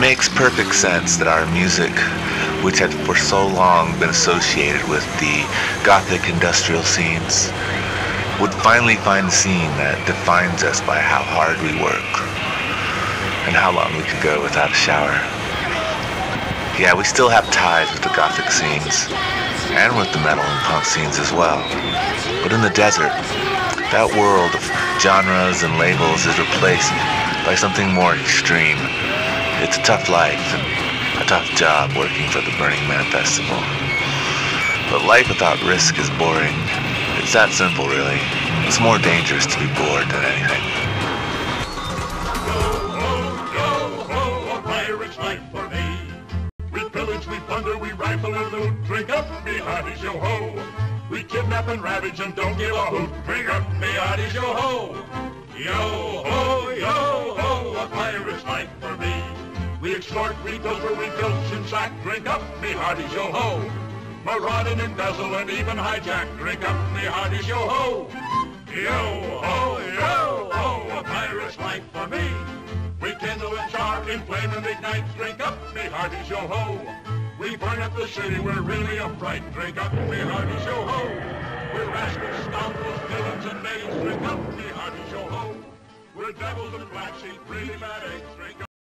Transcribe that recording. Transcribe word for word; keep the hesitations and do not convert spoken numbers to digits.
makes perfect sense that our music, which had for so long been associated with the Gothic industrial scenes, would finally find a scene that defines us by how hard we work and how long we could go without a shower. Yeah, we still have ties with the Gothic scenes and with the metal and punk scenes as well. But in the desert, that world of genres and labels is replaced by something more extreme. It's a tough life and a tough job working for the Burning Man Festival. But life without risk is boring. It's that simple, really. It's more dangerous to be bored than anything. Yo, ho, yo, ho, a pirate's life for me. We pillage, we plunder, we rifle and loot. Drink up, me hearties, yo ho. We kidnap and ravage and don't give a hoot. Drink up, me hearties, yo ho. Yo ho, yo ho, a pirate's life for me. We extort, we pilfer, we filch and sack. Drink up, me hearties, yo ho. Maraud and embezzle and even hijack. Drink up, me hearties, yo ho. Yo ho, yo ho, a pirate's life for me. We kindle and char, inflame and ignite. Drink up, me hearties, yo ho. We burn up the city, we're really a fright. Drink up, me hearties, yo ho. We're rascals, scoundrels, villains and knaves. Drink up, me hearties, yo ho. We're devils and black sheep, really bad eggs. Drink up.